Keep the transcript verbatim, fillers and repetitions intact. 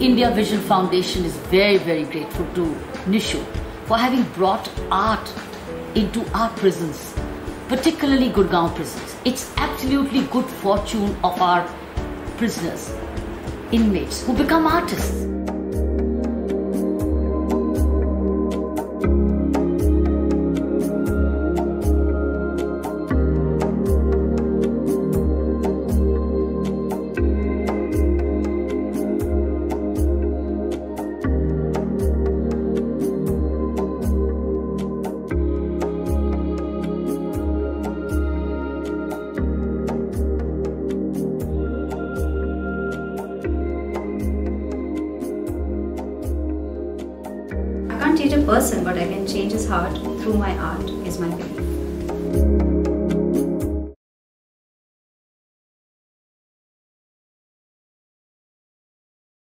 India Vision Foundation is very, very grateful to Nishu for having brought art into our prisons, particularly Gurgaon prisons. It's absolutely good fortune of our prisoners, inmates who become artists. I can't change a person, but I can change his heart through my art, is my belief.